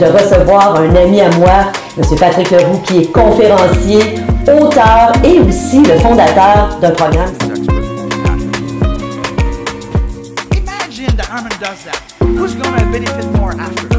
de recevoir un ami à moi, M. Patrick Leroux, qui est conférencier, auteur et aussi le fondateur d'un programme. Imagine that Armin does that. Who's going to benefit more after?